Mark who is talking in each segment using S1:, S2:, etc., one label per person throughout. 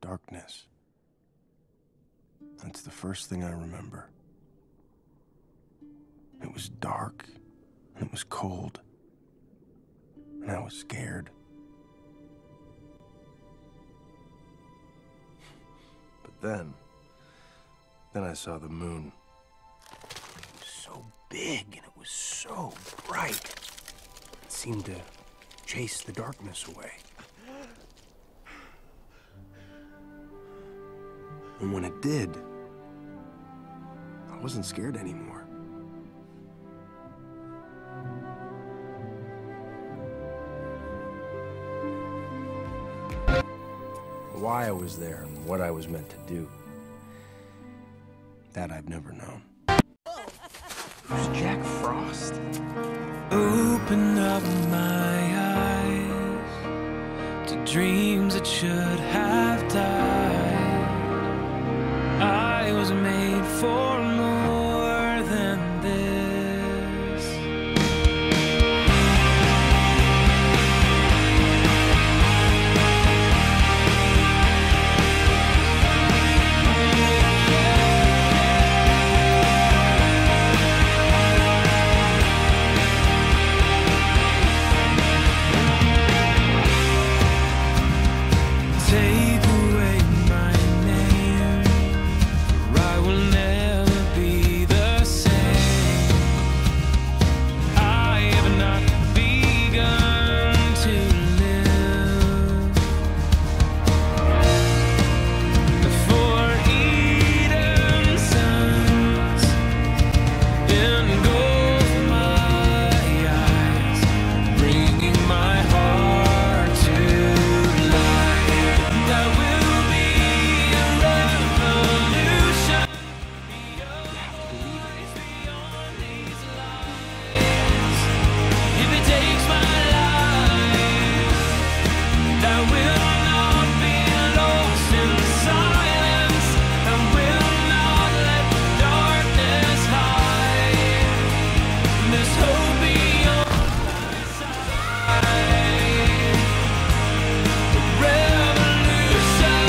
S1: darkness. That's the first thing I remember. It was dark, and it was cold, and I was scared. But then I saw the moon. It was so big, and it was so bright. It seemed to chase the darkness away. And when it did, I wasn't scared anymore. Why I was there and what I was meant to do, that I've never known. Who's Jack Frost?
S2: Open up my eyes to dreams that should have died. I was made for more than this. Take away my name, for I will never be the same. I have not begun to live. For Eden's sons engulf my eyes, bringing my heart to life. There will be a revolution beyond these lies. If it takes my life, that will not be lost in silence. I will not let darkness hide. There's hope beyond my sight. Revolution.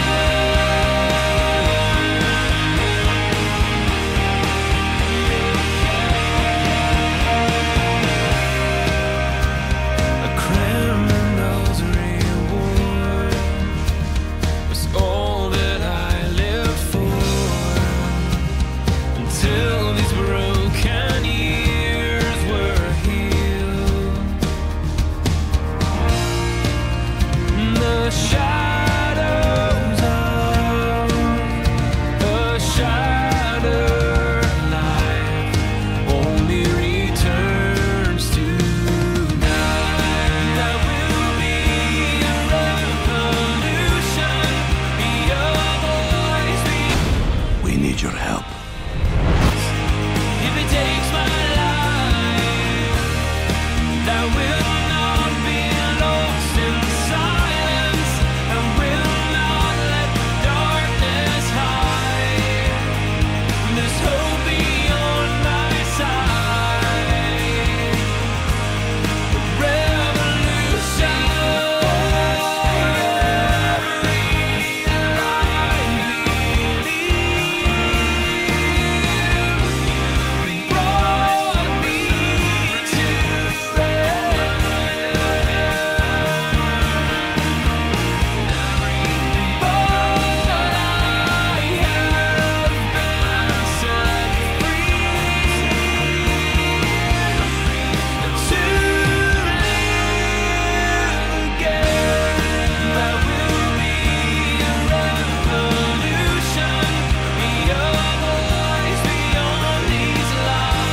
S2: A criminal's reward was all that I lived for, until these broken years were healed. The shadows of a shattered life only returns to night. There will be a revolution. Be a voice.
S1: We need your help.
S2: If it takes my life, that will not be lost in silence. I will not let darkness hide. There's hope beyond my sight. Revolution. Brought me to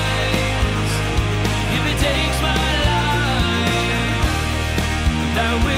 S2: that will